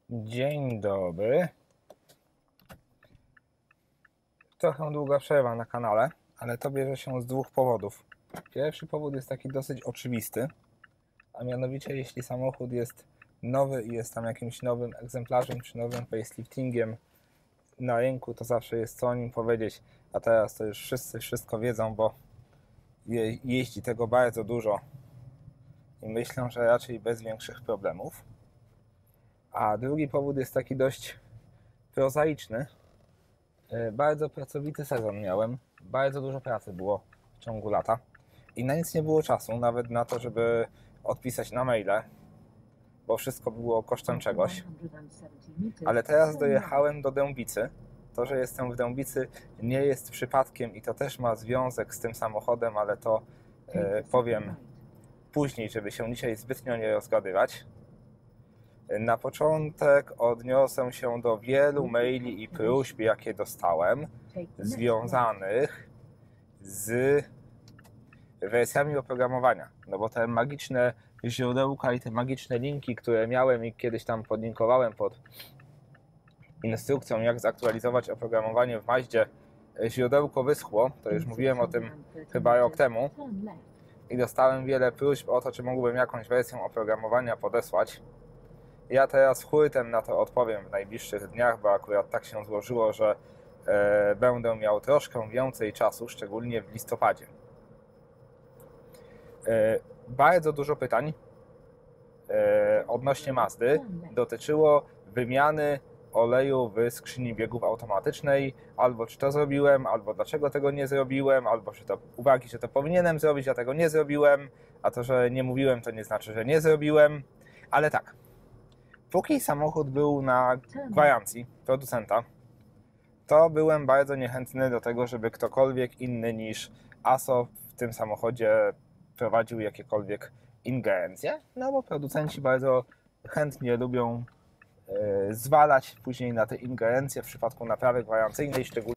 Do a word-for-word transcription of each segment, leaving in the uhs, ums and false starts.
Dzień dobry. Trochę długa przerwa na kanale, ale to bierze się z dwóch powodów. Pierwszy powód jest taki dosyć oczywisty, a mianowicie jeśli samochód jest nowy i jest tam jakimś nowym egzemplarzem czy nowym faceliftingiem na rynku, to zawsze jest co o nim powiedzieć, a teraz to już wszyscy wszystko wiedzą, bo je, jeździ tego bardzo dużo i myślę, że raczej bez większych problemów. A drugi powód jest taki dość prozaiczny. Bardzo pracowity sezon miałem, bardzo dużo pracy było w ciągu lata i na nic nie było czasu, nawet na to, żeby odpisać na maile, bo wszystko było kosztem czegoś. Ale teraz dojechałem do Dębicy. To, że jestem w Dębicy, nie jest przypadkiem i to też ma związek z tym samochodem, ale to e, powiem później, żeby się dzisiaj zbytnio nie rozgadywać. Na początek odniosę się do wielu maili i próśb, jakie dostałem, związanych z wersjami oprogramowania. No bo te magiczne źródełka i te magiczne linki, które miałem i kiedyś tam podlinkowałem pod instrukcją, jak zaktualizować oprogramowanie w Maździe, źródełko wyschło, to już mówiłem o tym chyba rok temu i dostałem wiele próśb o to, czy mógłbym jakąś wersję oprogramowania podesłać. Ja teraz hurtem na to odpowiem w najbliższych dniach, bo akurat tak się złożyło, że e, będę miał troszkę więcej czasu, szczególnie w listopadzie. E, bardzo dużo pytań e, odnośnie Mazdy dotyczyło wymiany oleju w skrzyni biegów automatycznej, albo czy to zrobiłem, albo dlaczego tego nie zrobiłem, albo czy to uwagi, że to powinienem zrobić, a tego nie zrobiłem, a to, że nie mówiłem, to nie znaczy, że nie zrobiłem, ale tak. Póki samochód był na gwarancji producenta, to byłem bardzo niechętny do tego, żeby ktokolwiek inny niż A S O w tym samochodzie prowadził jakiekolwiek ingerencje, no bo producenci bardzo chętnie lubią e, zwalać później na te ingerencje w przypadku naprawy gwarancyjnej, szczególnie.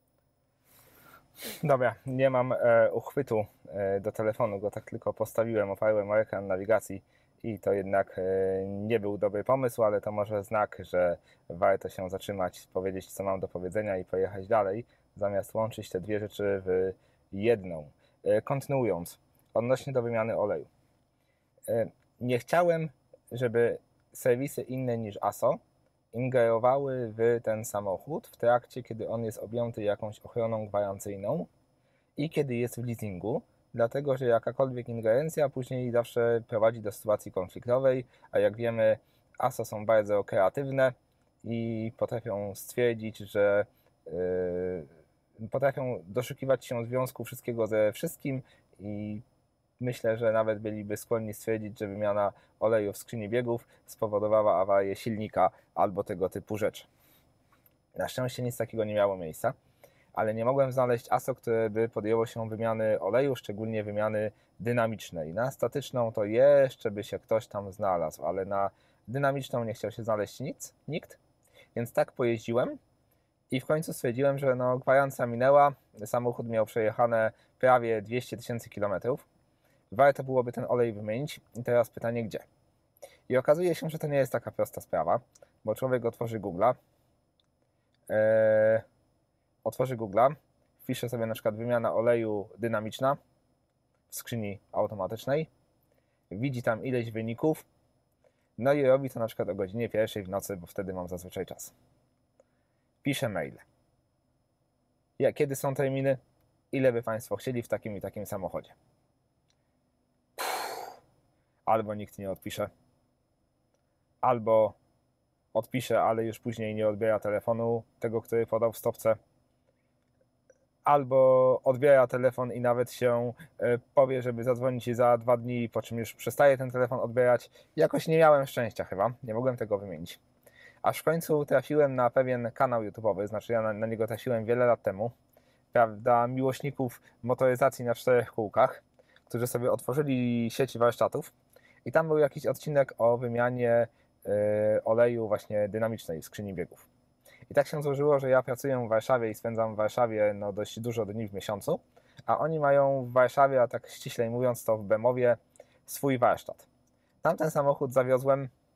Dobra, nie mam e, uchwytu e, do telefonu, go tak tylko postawiłem, oparłem o ekran nawigacji. I to jednak nie był dobry pomysł, ale to może znak, że warto się zatrzymać, powiedzieć, co mam do powiedzenia i pojechać dalej, zamiast łączyć te dwie rzeczy w jedną. Kontynuując, odnośnie do wymiany oleju. Nie chciałem, żeby serwisy inne niż A S O ingerowały w ten samochód w trakcie, kiedy on jest objęty jakąś ochroną gwarancyjną i kiedy jest w leasingu, dlatego że jakakolwiek ingerencja później zawsze prowadzi do sytuacji konfliktowej, a jak wiemy, A S O są bardzo kreatywne i potrafią stwierdzić, że yy, potrafią doszukiwać się związku wszystkiego ze wszystkim i myślę, że nawet byliby skłonni stwierdzić, że wymiana oleju w skrzyni biegów spowodowała awarię silnika albo tego typu rzeczy. Na szczęście nic takiego nie miało miejsca. Ale nie mogłem znaleźć A S O, które by podjęło się wymiany oleju, szczególnie wymiany dynamicznej. Na statyczną to jeszcze by się ktoś tam znalazł, ale na dynamiczną nie chciał się znaleźć nic, nikt. Więc tak pojeździłem i w końcu stwierdziłem, że no, gwarancja minęła, samochód miał przejechane prawie dwieście tysięcy kilometrów. Warto byłoby ten olej wymienić i teraz pytanie gdzie? I okazuje się, że to nie jest taka prosta sprawa, bo człowiek otworzy Google'a, eee, otworzy Google'a, wpisze sobie na przykład wymiana oleju dynamiczna w skrzyni automatycznej, widzi tam ileś wyników, no i robi to na przykład o godzinie pierwszej w nocy, bo wtedy mam zazwyczaj czas. Pisze maile. Ja, kiedy są terminy? Ile by Państwo chcieli w takim i takim samochodzie? Puh. Albo nikt nie odpisze, albo odpisze, ale już później nie odbiera telefonu tego, który podał w stopce, albo odbiera telefon i nawet się powie, żeby zadzwonić za dwa dni, po czym już przestaje ten telefon odbierać. Jakoś nie miałem szczęścia chyba, nie mogłem tego wymienić. Aż w końcu trafiłem na pewien kanał YouTube'owy, znaczy ja na, na niego trafiłem wiele lat temu, prawda, miłośników motoryzacji na czterech kółkach, którzy sobie otworzyli sieć warsztatów i tam był jakiś odcinek o wymianie y, oleju właśnie dynamicznej w skrzyni biegów. I tak się złożyło, że ja pracuję w Warszawie i spędzam w Warszawie no, dość dużo dni w miesiącu, a oni mają w Warszawie, a tak ściślej mówiąc to w Bemowie, swój warsztat. Tam ten samochód zawiozłem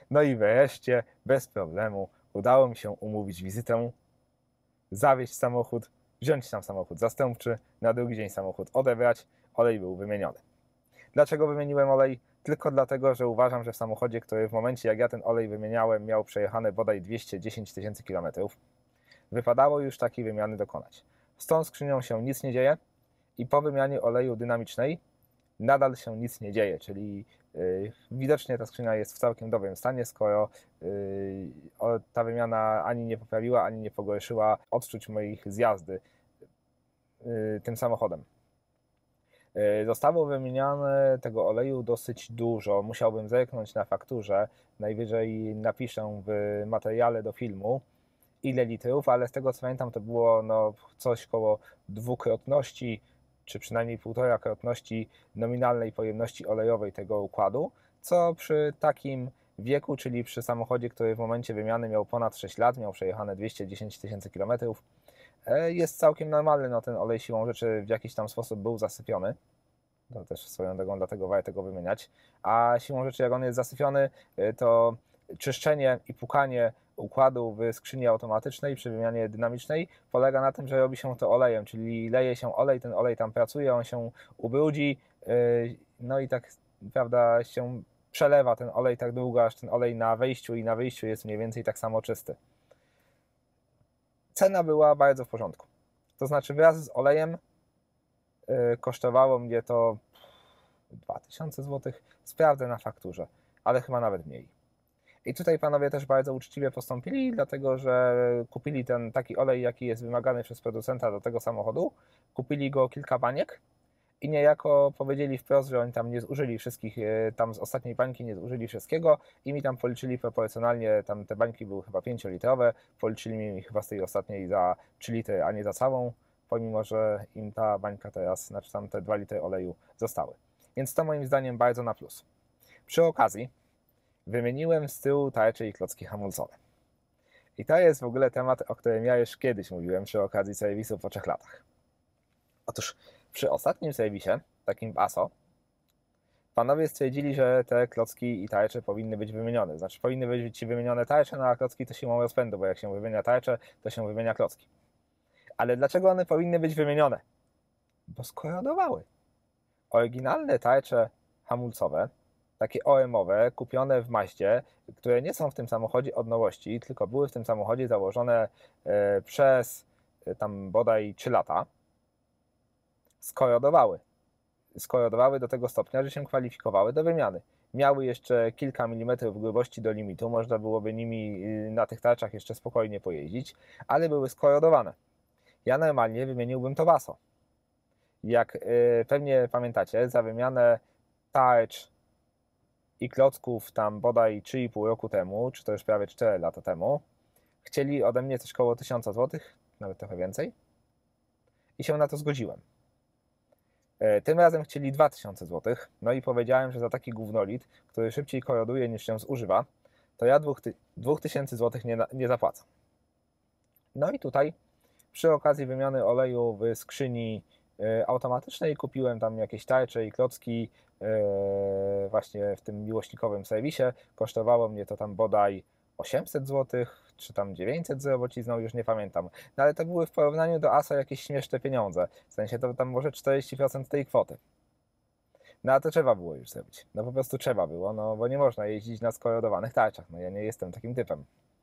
No i wreszcie, bez problemu, udało mi się umówić wizytę, zawieźć samochód, wziąć tam samochód zastępczy, na drugi dzień samochód odebrać, olej był wymieniony. Dlaczego wymieniłem olej? Tylko dlatego, że uważam, że w samochodzie, który w momencie jak ja ten olej wymieniałem, miał przejechane bodaj dwieście dziesięć tysięcy kilometrów, wypadało już takiej wymiany dokonać. Z tą skrzynią się nic nie dzieje i po wymianie oleju dynamicznej nadal się nic nie dzieje, czyli yy, widocznie ta skrzynia jest w całkiem dobrym stanie, skoro yy, ta wymiana ani nie poprawiła, ani nie pogorszyła odczuć moich z jazdy yy, tym samochodem. Yy, zostało wymieniane tego oleju dosyć dużo, musiałbym zerknąć na fakturze, najwyżej napiszę w materiale do filmu, ile litrów, ale z tego co pamiętam to było no, coś koło dwukrotności, czy przynajmniej półtora krotności nominalnej pojemności olejowej tego układu, co przy takim wieku, czyli przy samochodzie, który w momencie wymiany miał ponad sześć lat, miał przejechane dwieście dziesięć tysięcy kilometrów, jest całkiem normalny. No, ten olej siłą rzeczy w jakiś tam sposób był zasypiony. To też swoją drogą, dlatego warto go wymieniać. A siłą rzeczy, jak on jest zasypiony, to czyszczenie i pukanie układu w skrzyni automatycznej przy wymianie dynamicznej polega na tym, że robi się to olejem, czyli leje się olej, ten olej tam pracuje, on się ubrudzi, no i tak prawda się przelewa ten olej tak długo, aż ten olej na wejściu i na wyjściu jest mniej więcej tak samo czysty. Cena była bardzo w porządku. To znaczy wraz z olejem kosztowało mnie to dwa tysiące złotych, sprawdzę na fakturze, ale chyba nawet mniej. I tutaj panowie też bardzo uczciwie postąpili, dlatego że kupili ten taki olej, jaki jest wymagany przez producenta do tego samochodu. Kupili go kilka baniek i niejako powiedzieli wprost, że oni tam nie zużyli wszystkich, tam z ostatniej bańki nie zużyli wszystkiego i mi tam policzyli proporcjonalnie, tam te bańki były chyba pięciolitrowe, policzyli mi chyba z tej ostatniej za trzy litry, a nie za całą, pomimo że im ta bańka teraz, znaczy tam te dwa litry oleju zostały. Więc to moim zdaniem bardzo na plus. Przy okazji wymieniłem z tyłu tarcze i klocki hamulcowe. I to jest w ogóle temat, o którym ja już kiedyś mówiłem przy okazji serwisu po trzech latach. Otóż przy ostatnim serwisie, takim w A S O, panowie stwierdzili, że te klocki i tarcze powinny być wymienione. Znaczy powinny być wymienione tarcze, no a klocki to siłą rozpędu, bo jak się wymienia tarcze, to się wymienia klocki. Ale dlaczego one powinny być wymienione? Bo skorodowały. Oryginalne tarcze hamulcowe, takie O M-owe, kupione w Mazdzie, które nie są w tym samochodzie od nowości, tylko były w tym samochodzie założone e, przez e, tam bodaj trzy lata, skorodowały. Skorodowały do tego stopnia, że się kwalifikowały do wymiany. Miały jeszcze kilka milimetrów grubości do limitu, można byłoby nimi na tych tarczach jeszcze spokojnie pojeździć, ale były skorodowane. Ja normalnie wymieniłbym to w A S O. Jak e, pewnie pamiętacie, za wymianę tarcz i klocków tam bodaj trzy i pół roku temu, czy to już prawie cztery lata temu, chcieli ode mnie coś koło tysiąc złotych, nawet trochę więcej, i się na to zgodziłem. Tym razem chcieli dwa tysiące złotych, no i powiedziałem, że za taki gównolit, który szybciej koroduje niż się zużywa, to ja dwóch tysięcy złotych nie, nie zapłacę. No i tutaj przy okazji wymiany oleju w skrzyni automatycznej kupiłem tam jakieś tarcze i klocki właśnie w tym miłośnikowym serwisie. Kosztowało mnie to tam bodaj osiemset złotych, czy tam dziewięćset z robocizną, już nie pamiętam. No ale to były w porównaniu do A S O jakieś śmieszne pieniądze. W sensie to tam może czterdzieści procent tej kwoty. No a to trzeba było już zrobić. No po prostu trzeba było, no bo nie można jeździć na skorodowanych tarczach. No ja nie jestem takim typem.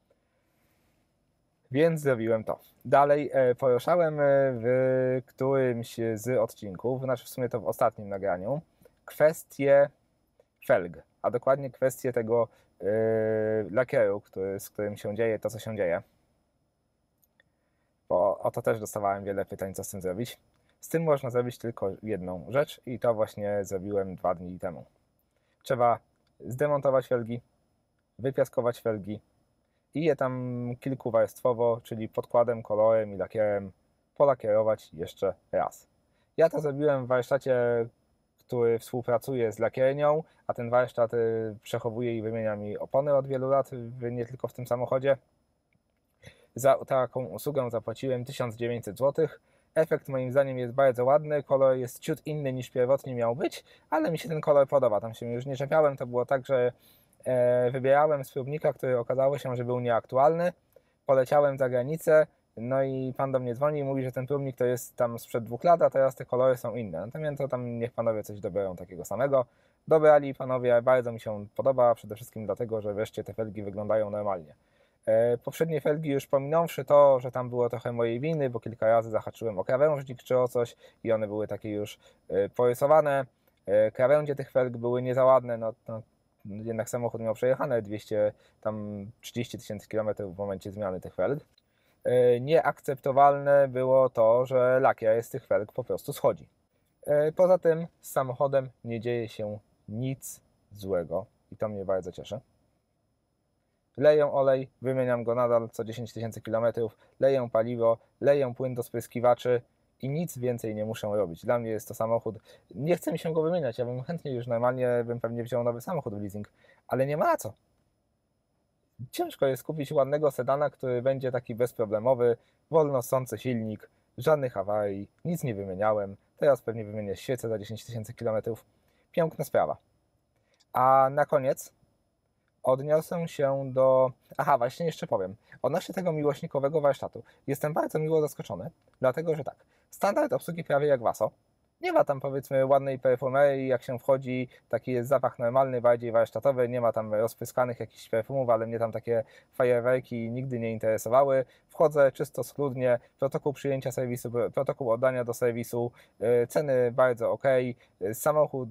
Więc zrobiłem to. Dalej e, poruszałem w którymś z odcinków, znaczy w sumie to w ostatnim nagraniu, kwestię felg, a dokładnie kwestię tego e, lakieru, który, z którym się dzieje to, co się dzieje. Bo o to też dostawałem wiele pytań, co z tym zrobić. Z tym można zrobić tylko jedną rzecz i to właśnie zrobiłem dwa dni temu. Trzeba zdemontować felgi, wypiaskować felgi i je tam kilkuwarstwowo, czyli podkładem, kolorem i lakierem polakierować jeszcze raz. Ja to zrobiłem w warsztacie, który współpracuje z lakiernią, a ten warsztat przechowuje i wymienia mi opony od wielu lat, nie tylko w tym samochodzie. Za taką usługę zapłaciłem tysiąc dziewięćset złotych. Efekt moim zdaniem jest bardzo ładny, kolor jest ciut inny niż pierwotnie miał być, ale mi się ten kolor podoba. Tam się już nie czepiałem, to było tak, że e, wybierałem z próbnika, który okazało się, że był nieaktualny. Poleciałem za granicę, no i pan do mnie dzwoni i mówi, że ten próbnik to jest tam sprzed dwóch lat, a teraz te kolory są inne. Natomiast to tam niech panowie coś dobiorą takiego samego. Dobrali panowie, bardzo mi się podoba, przede wszystkim dlatego, że wreszcie te felgi wyglądają normalnie. E, poprzednie felgi już pominąwszy to, że tam było trochę mojej winy, bo kilka razy zahaczyłem o krawężnik czy o coś i one były takie już e, porysowane. E, krawędzie tych felg były nie za ładne, no, no jednak samochód miał przejechane dwieście trzydzieści tysięcy kilometrów w momencie zmiany tych felg. E, nieakceptowalne było to, że lakier z tych felg po prostu schodzi. E, poza tym z samochodem nie dzieje się nic złego i to mnie bardzo cieszy. Leję olej, wymieniam go nadal co dziesięć tysięcy kilometrów, leję paliwo, leję płyn do spryskiwaczy i nic więcej nie muszę robić. Dla mnie jest to samochód, nie chce mi się go wymieniać, ja bym chętnie już normalnie bym pewnie wziął nowy samochód w leasing, ale nie ma na co. Ciężko jest kupić ładnego sedana, który będzie taki bezproblemowy, wolno ssący silnik, żadnych awarii, nic nie wymieniałem, teraz pewnie wymienię świecę za dziesięć tysięcy kilometrów. Piękna sprawa. A na koniec odniosę się do... Aha, właśnie jeszcze powiem. Odnośnie tego miłośnikowego warsztatu. Jestem bardzo miło zaskoczony, dlatego że tak, standard obsługi prawie jak Waso. Nie ma tam powiedzmy ładnej perfumerii, jak się wchodzi, taki jest zapach normalny, bardziej warsztatowy, nie ma tam rozpryskanych jakichś perfumów, ale mnie tam takie fajerwerki nigdy nie interesowały. Wchodzę czysto, schludnie, protokół przyjęcia serwisu, protokół oddania do serwisu, ceny bardzo ok, samochód...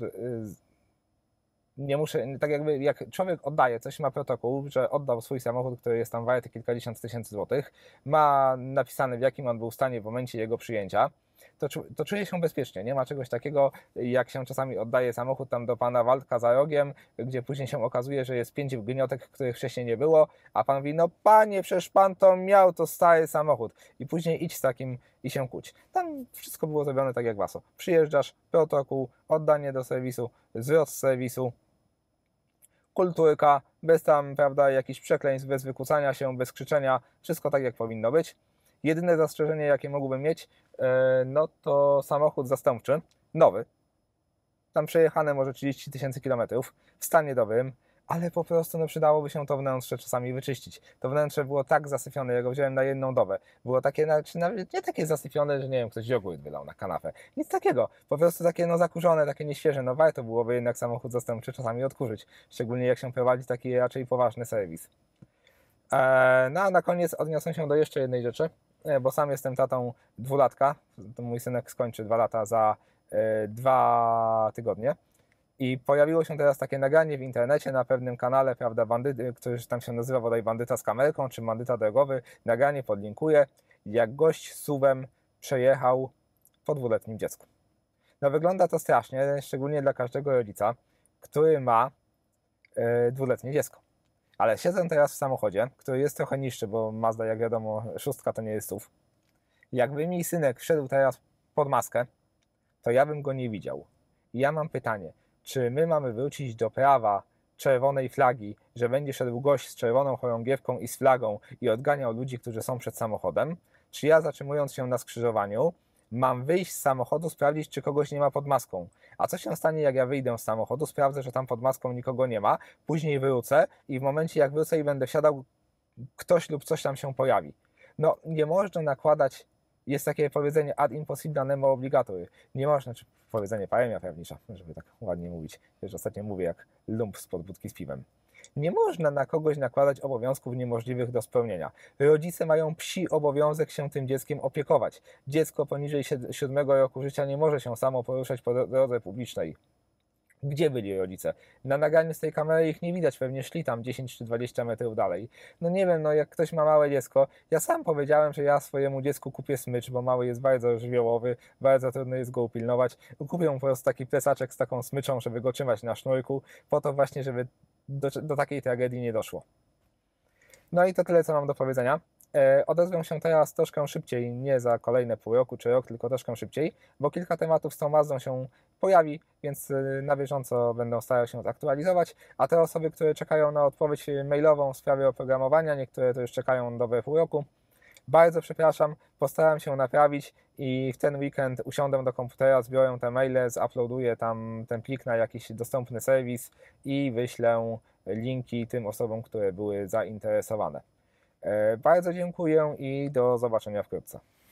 Nie muszę, tak jakby jak człowiek oddaje coś, ma protokół, że oddał swój samochód, który jest tam warty kilkadziesiąt tysięcy złotych, ma napisane w jakim on był stanie w momencie jego przyjęcia, to, to czuje się bezpiecznie. Nie ma czegoś takiego, jak się czasami oddaje samochód tam do pana Waldka za rogiem, gdzie później się okazuje, że jest pięć gniotek, których wcześniej nie było, a pan mówi, no panie, przecież pan to miał, to stary samochód. I później idź z takim i się kłóć. Tam wszystko było zrobione tak jak Waso. Przyjeżdżasz, protokół, oddanie do serwisu, zwrot z serwisu, kulturka, bez tam, prawda, jakichś przekleństw, bez wykucania się, bez krzyczenia, wszystko tak jak powinno być. Jedyne zastrzeżenie, jakie mógłbym mieć, no to samochód zastępczy, nowy, tam przejechane może trzydzieści tysięcy kilometrów, w stanie dobrym, ale po prostu no, przydałoby się to wnętrze czasami wyczyścić. To wnętrze było tak zasyfione, ja go wziąłem na jedną dobę. Było takie, znaczy nawet nie takie zasyfione, że nie wiem, ktoś jogurt wylał na kanapę. Nic takiego. Po prostu takie no zakurzone, takie nieświeże. No warto byłoby jednak samochód zastępczy czasami odkurzyć. Szczególnie jak się prowadzi taki raczej poważny serwis. Eee, no a na koniec odniosę się do jeszcze jednej rzeczy, bo sam jestem tatą dwulatka. Mój synek skończy dwa lata za e, dwa tygodnie. I pojawiło się teraz takie nagranie w internecie na pewnym kanale, prawda, bandyty, który tam się nazywa bodaj Bandyta z kamerką, czy Bandyta drogowy. Nagranie podlinkuję, jak gość z suwem przejechał po dwuletnim dziecku. No wygląda to strasznie, szczególnie dla każdego rodzica, który ma yy, dwuletnie dziecko. Ale siedzę teraz w samochodzie, który jest trochę niższy, bo Mazda, jak wiadomo, szóstka to nie jest S U V. Jakby mi synek wszedł teraz pod maskę, to ja bym go nie widział. I ja mam pytanie, czy my mamy wrócić do prawa czerwonej flagi, że będzie szedł gość z czerwoną chorągiewką i z flagą i odganiał ludzi, którzy są przed samochodem? Czy ja, zatrzymując się na skrzyżowaniu, mam wyjść z samochodu, sprawdzić, czy kogoś nie ma pod maską? A co się stanie, jak ja wyjdę z samochodu, sprawdzę, że tam pod maską nikogo nie ma, później wrócę i w momencie, jak wrócę i będę wsiadał, ktoś lub coś tam się pojawi? No, nie można nakładać, jest takie powiedzenie ad impossibile nemo obligatur. Nie można, czy powiedzenie paremia prawnicza, żeby tak ładnie mówić, że ostatnio mówię jak lump spod budki z piwem. Nie można na kogoś nakładać obowiązków niemożliwych do spełnienia. Rodzice mają psi obowiązek się tym dzieckiem opiekować. Dziecko poniżej siódmego roku życia nie może się samo poruszać po drodze publicznej. Gdzie byli rodzice? Na nagraniu z tej kamery ich nie widać, pewnie szli tam dziesięć czy dwadzieścia metrów dalej. No nie wiem, no jak ktoś ma małe dziecko, ja sam powiedziałem, że ja swojemu dziecku kupię smycz, bo mały jest bardzo żywiołowy, bardzo trudno jest go upilnować. Kupię mu po prostu taki plecaczek z taką smyczą, żeby go trzymać na sznurku, po to właśnie, żeby do, do takiej tragedii nie doszło. No i to tyle, co mam do powiedzenia. E, odezwę się teraz troszkę szybciej, nie za kolejne pół roku czy rok, tylko troszkę szybciej, bo kilka tematów z tą Mazdą się pojawi, więc na bieżąco będą starał się zaktualizować, a te osoby, które czekają na odpowiedź mailową w sprawie oprogramowania, niektóre to już czekają dobre pół roku, Bardzo przepraszam, postaram się naprawić i w ten weekend usiądę do komputera, zbiorę te maile, zuploaduję tam ten plik na jakiś dostępny serwis i wyślę linki tym osobom, które były zainteresowane. Bardzo dziękuję i do zobaczenia wkrótce.